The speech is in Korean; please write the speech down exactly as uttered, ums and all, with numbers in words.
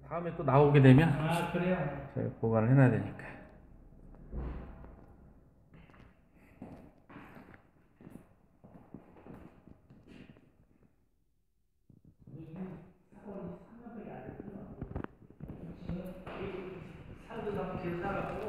다음에 또 나오게 되면 아, 그래요? 저희 보관을 해놔야 되니까. 지금 사도 너무 길어서